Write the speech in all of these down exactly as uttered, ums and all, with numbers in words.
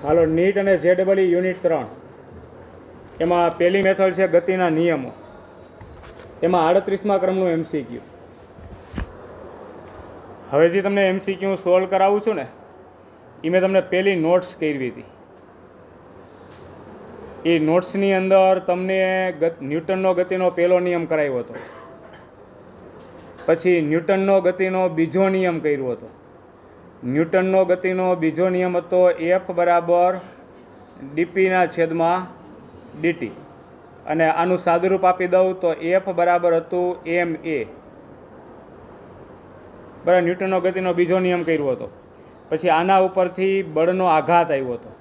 હાલો NEET અને જેડબલઈ unit ત્રણ એમાં પહેલી મેથડ છે ગતિના નિયમો. એમાં આડત્રીસમા ક્રમનું એમસીક્યુ. હવે જે તમને એમસીક્યુ સોલ્વ કરાવું છું ને એ મેં તમને પહેલી નોટ્સ કરી હતી. એ નોટ્સની અંદર તમને ન્યૂટનનો ગતિનો પહેલો નિયમ કરાવ્યો હતો, પછી ન્યૂટનનો ગતિનો બીજો નિયમ કર્યો હતો. ન્યૂટનનો ગતિનો બીજો નિયમ હતો એફ બરાબર ડીપીના છેદમાં ડીટી, અને આનું સાદુરૂપ આપી દઉં તો એફ બરાબર હતું એમ એ. બરાબર, ન્યૂટનનો ગતિનો બીજો નિયમ કર્યો હતો. પછી આના ઉપરથી બળનો આઘાત આવ્યો હતો.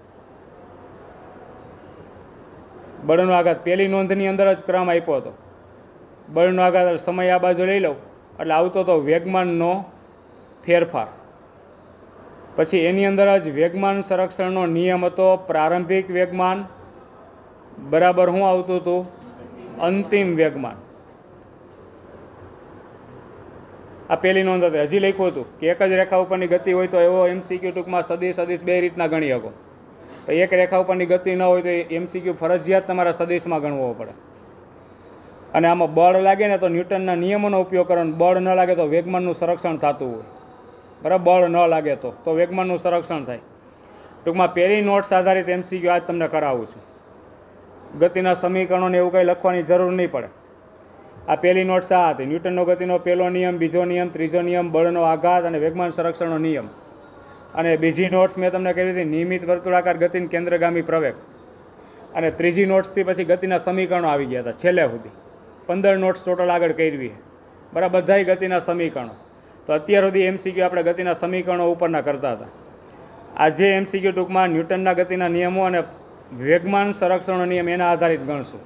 બળનો આઘાત પહેલી નોંધની અંદર જ ક્રમ આપ્યો હતો. બળનો આઘાત સમય આ બાજુ લઈ લઉં એટલે આવતો હતો વેગમાનનો ફેરફાર. પછી એની અંદર જ વેગમાન સંરક્ષણનો નિયમ હતો પ્રારંભિક વેગમાન બરાબર શું આવતું હતું? અંતિમ વેગમાન. આ પહેલી નોંધ હતી. હજી લખ્યું હતું કે એક જ રેખા ઉપરની ગતિ હોય તો એવો એમસીક્યુ ટૂંકમાં સદીશ સદીશ બે રીતના ગણી શકો. તો એક રેખા ઉપરની ગતિ ન હોય તો એમસીક્યુ ફરજિયાત તમારા સદીશમાં ગણવો પડે. અને આમાં બળ લાગે ને તો ન્યૂટનના નિયમોનો ઉપયોગ કરવાનો, બળ ન લાગે તો વેગમાનનું સંરક્ષણ થતું હોય. બરાબર, બળ ન લાગે તો તો વેગમાનનું સંરક્ષણ થાય. ટૂંકમાં પહેલી નોટ્સ આધારિત એમસીક્યુ આજ તમને કરાવું છું. ગતિના સમીકરણોને એવું કંઈ લખવાની જરૂર નહીં પડે. આ પહેલી નોટ્સ આ હતી, ન્યૂટનનો ગતિનો પહેલો નિયમ, બીજો નિયમ, ત્રીજો નિયમ, બળનો આઘાત અને વેગમાન સંરક્ષણનો નિયમ. અને બીજી નોટ્સ મેં તમને કહી હતી નિયમિત વર્તુળાકાર ગતિની કેન્દ્રગામી પ્રવેગ. અને ત્રીજી નોટ્સથી પછી ગતિના સમીકરણો આવી ગયા હતા છેલ્લે સુધી. પંદર નોટ્સ ટોટલ આગળ કરવી. બરાબર, બધાય ગતિના સમીકરણો. તો અત્યાર સુધી એમસીક્યુ આપણે ગતિના સમીકરણો ઉપરના કરતા હતા. આજે એમસીક્યુ ટૂંકમાં ન્યૂટનના ગતિના નિયમો અને વેગમાન સંરક્ષણનો નિયમ એના આધારિત ગણશું.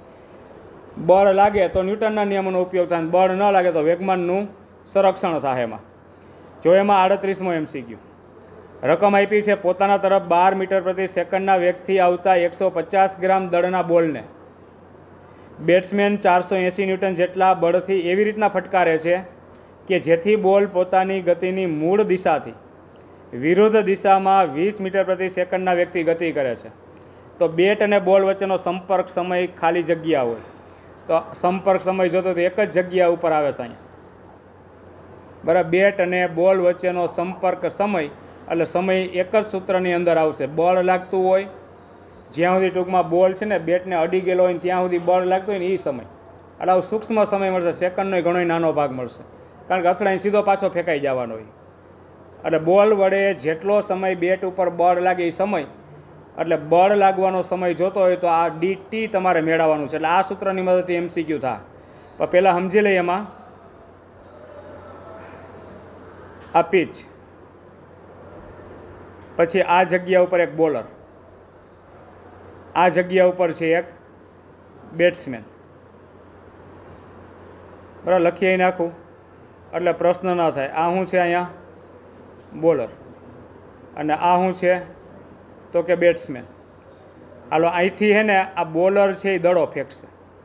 બળ લાગે તો ન્યૂટનના નિયમોનો ઉપયોગ થાય, બળ ન લાગે તો વેગમાનનું સંરક્ષણ થાય. એમાં જો એમાં આડત્રીસમો એમસીક્યુ રકમ આપી છે પોતાના તરફ બાર મીટર પ્રતિ સેકન્ડના વેગથી આવતા એકસો પચાસ ગ્રામ દળના બોલને બેટ્સમેન ચારસો એંસી ન્યૂટન જેટલા બળથી એવી રીતના ફટકારે છે કે જેથી બોલ પોતાની ગતિની મૂળ દિશાથી વિરુદ્ધ દિશામાં વીસ મીટર પ્રતિ સેકન્ડના વેગથી ગતિ કરે છે. તો બેટ અને બોલ વચ્ચેનો સંપર્ક સમય ખાલી જગ્યા હોય તો સંપર્ક સમય જોતો તો એક જ જગ્યા ઉપર આવે છે અહીંયા. બરાબર, બેટ અને બોલ વચ્ચેનો સંપર્ક સમય એટલે સમય એક જ સૂત્રની અંદર આવશે. બળ લાગતું હોય જ્યાં સુધી ટૂંકમાં બોલ છે ને બેટને અડી ગયેલો હોય ત્યાં સુધી બળ લાગતું હોય ને એ સમય એટલે આવું સૂક્ષ્મ સમય મળશે. સેકન્ડનો ઘણો નાનો ભાગ મળશે કારણ કે અથડાઈને સીધો પાછો ફેંકાઈ જવાનો હોય. એટલે બોલ વડે જેટલો સમય બેટ ઉપર બળ લાગે એ સમય એટલે બળ લાગવાનો સમય જોતો હોય તો આ ડીટી તમારે મેળવવાનું છે. એટલે આ સૂત્રની મદદથી એમસીક્યુ થાય. પણ પહેલાં સમજી લઈએ એમાં આ પીચ, પછી આ જગ્યા ઉપર એક બોલર, આ જગ્યા ઉપર છે એક બેટ્સમેન. બરાબર, લખી નાખું એટલે પ્રશ્ન ન થાય. આ શું છે અહીંયા? બોલર. અને આ શું છે તો કે બેટ્સમેન. હાલો અહીંથી છે ને આ બોલર છે એ દડો ફેંકશે.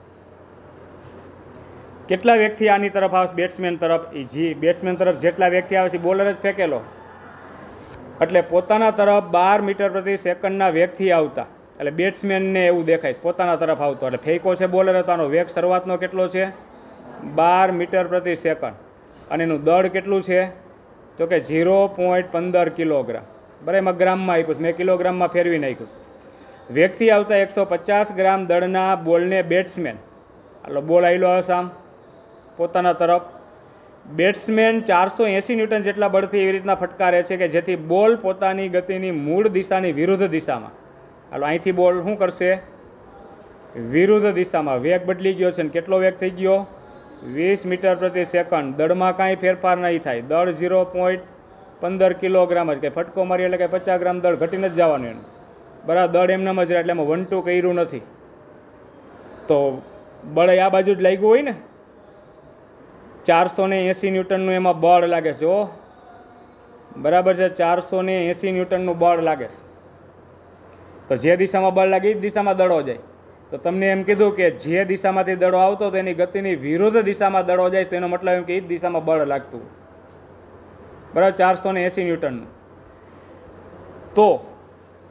કેટલા વેગથી આની તરફ આવશે? બેટ્સમેન તરફ. એ જી બેટ્સમેન તરફ જેટલા વેગથી આવે છે બોલર જ ફેંકેલો એટલે પોતાના તરફ બાર મીટર પ્રતિ સેકન્ડના વેગથી આવતા એટલે બેટ્સમેનને એવું દેખાય પોતાના તરફ આવતો એટલે ફેંકો છે બોલર હતો. આનો વેગ શરૂઆતનો કેટલો છે? બાર મીટર પ્રતિ સેકન્ડ. અને એનું દળ કેટલું છે તો કે ઝીરો પોઈન્ટ પંદર કિલોગ્રામ. બરાબર, એમાં ગ્રામમાં આપ્યું છે, મેં કિલોગ્રામમાં ફેરવી નાખ્યું છે. વેગથી આવતા એકસો પચાસ ગ્રામ દળના બોલને બેટ્સમેન, હાલો બોલ આવેલો હશે આમ પોતાના તરફ, બેટ્સમેન ચારસો એંસી ન્યૂટન જેટલા બળથી એવી રીતના ફટકારે છે કે જેથી બોલ પોતાની ગતિની મૂળ દિશાની વિરુદ્ધ દિશામાં, હાલો અહીંથી બોલ શું કરશે? વિરુદ્ધ દિશામાં. વેગ બદલી ગયો છે ને કેટલો વેગ થઈ ગયો? વીસ મીટર પ્રતિ સેકન્ડ. દળમાં કાંઈ ફેરફાર નહીં થાય. દળ ઝીરો પોઈન્ટ પંદર કિલોગ્રામ જ, કે ફટકો મારી એટલે કે પચાસ ગ્રામ દળ ઘટીને જ જવાનું એનું. બરાબર, દળ એમનામ જ રહે એટલે એમાં વન ટુ કર્યું નથી. તો બળ આ બાજુ જ લાગ્યું હોય ને, ચારસો ને એંસી ન્યૂટનનું એમાં બળ લાગે છે. ઓ બરાબર છે, ચારસો ને એંસી ન્યૂટનનું બળ લાગે છે. તો જે દિશામાં બળ લાગે એ જ દિશામાં દડો જાય. તો તમને એમ કીધું કે જે દિશામાંથી દડો આવતો તો એની ગતિની વિરુદ્ધ દિશામાં દડો જાય તો એનો મતલબ એમ કે એ જ દિશામાં બળ લાગતું. બરાબર, ચારસો ને એંસી ન્યૂટનનું. તો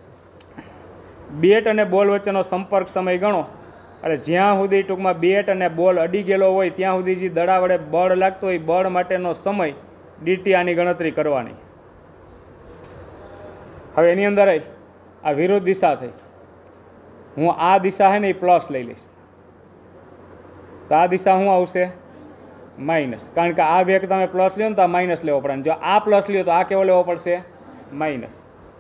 બેટ અને બોલ વચ્ચેનો સંપર્ક સમય ગણો એટલે જ્યાં સુધી ટૂંકમાં બેટ અને બોલ અડી ગયેલો હોય ત્યાં સુધી જે દડા વડે બળ લાગતો હોય બળ માટેનો સમય ડીટી આની ગણતરી કરવાની. હવે એની અંદર આ વિરુદ્ધ દિશા થઈ. હું આ દિશા છે ને એ પ્લસ લઈ લઈશ તો આ દિશા શું આવશે? માઇનસ. કારણ કે આ વેગ તમે પ્લસ લ્યો ને તો આ માઇનસ લેવો પડે. જો આ પ્લસ લ્યો તો આ કેવો લેવો પડશે? માઇનસ.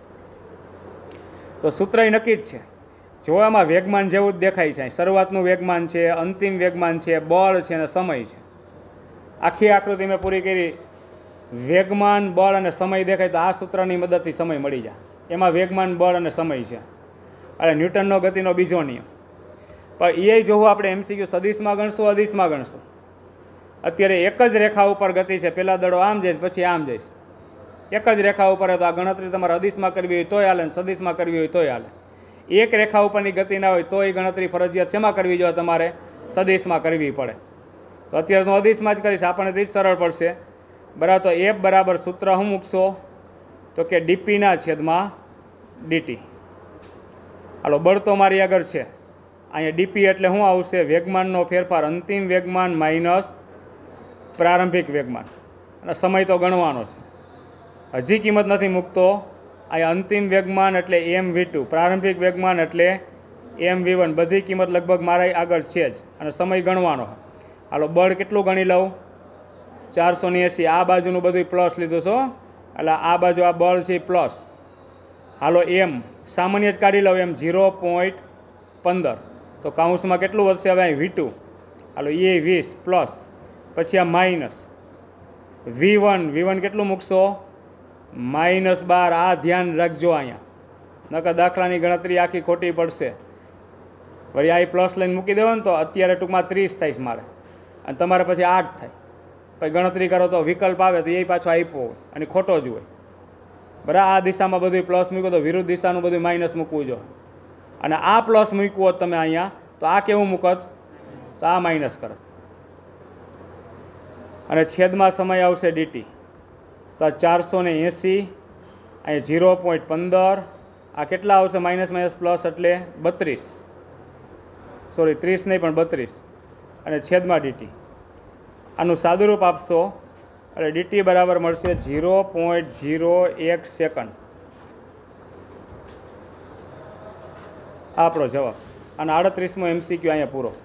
તો સૂત્ર એ નક્કી જ છે. જો આમાં વેગમાન જેવું જ દેખાય છે. શરૂઆતનું વેગમાન છે, અંતિમ વેગમાન છે, બળ છે અને સમય છે. આખી આકૃતિ મેં પૂરી કરી. વેગમાન, બળ અને સમય દેખાય તો આ સૂત્રની મદદથી સમય મળી જાય. એમાં વેગમાન, બળ અને સમય છે. એટલે ન્યૂટનનો ગતિનો બીજો નિયમ. પણ એ જોવું આપણે એમસીક્યુ સદીશમાં ગણશું, અદિશમાં ગણશું. અત્યારે એક જ રેખા ઉપર ગતિ છે. પહેલાં દડો આમ જઈશ, પછી આમ જઈશ. એક જ રેખા ઉપર તો આ ગણતરી તમારે અદિશમાં કરવી હોય તોય હાલે, સદીશમાં કરવી હોય તોય હાલે. એક રેખા ઉપરની ગતિ ના હોય તો એ ગણતરી ફરજિયાત શેમાં કરવી જોઈએ? તમારે સદીશમાં કરવી પડે. તો અત્યારે હું અદિશમાં જ કરીશ, આપણને તો જ સરળ પડશે. બરાબર. તો એફ બરાબર સૂત્ર શું મૂકશો? તો કે ડીપીના છેદમાં ડીટી. હાલો, બળ તો મારી આગળ છે. અહીંયા ડીપી એટલે શું આવશે? વેગમાનનો ફેરફાર, અંતિમ વેગમાન માઇનસ પ્રારંભિક વેગમાન. અને સમય તો ગણવાનો છે. હજી કિંમત નથી મૂકતો. અહીંયા અંતિમ વેગમાન એટલે એમ વી ટુ, પ્રારંભિક વેગમાન એટલે એમ વી વન. બધી કિંમત લગભગ મારા આગળ છે જ. અને સમય ગણવાનો. હાલો, બળ કેટલું ગણી લઉં? ચારસો ને એંસી. આ બાજુનું બધું પ્લસ લીધું છો એટલે આ બાજુ આ બળ છે પ્લસ. હાલો, એમ સામાન્ય જ કાઢી લઉં. એમ ઝીરો પોઈન્ટ પંદર. તો કાઉન્સમાં કેટલું વધશે હવે? અહીં વી ટુ. હાલો, એ વીસ પ્લસ પછી આ minus V one. V one કેટલું મૂકશો? માઇનસ બાર. આ ધ્યાન રાખજો અહીંયા, નકર દાખલાની ગણતરી આખી ખોટી પડશે. વળી આ પ્લસ લઈને મૂકી દેવો ને તો અત્યારે ટૂંકમાં ત્રીસ થાય મારે, અને તમારે પછી આઠ થાય. પછી ગણતરી કરો તો વિકલ્પ આવે તો એ પાછો આપ્યો હોય અને ખોટો જ હોય. બરાબર. આ દિશામાં બધું પ્લસ મૂક્યો તો વિરુદ્ધ દિશાનું બધું માઇનસ મૂકવું જો. અને આ પ્લસ મૂકવું હોત તમે અહીંયા તો આ કેવું મૂકત? તો આ માઇનસ કરત. અને છેદમાં સમય આવશે ડીટી. તો આ ચારસો ને એંસી, અહીંયા ઝીરો પોઈન્ટ પંદર. આ કેટલા આવશે? માઇનસ માઇનસ પ્લસ એટલે બત્રીસ. સોરી, ત્રીસ નહીં પણ બત્રીસ. અને છેદમાં ડીટી. આનું સાદુરૂપ આપશો એટલે ડીટી બરાબર મળશે ઝીરો પોઈન્ટ ઝીરો એક સેકન્ડ. આપણો જવાબ. અને આડત્રીસમો એમસીક્યુ અહીંયા પૂરો.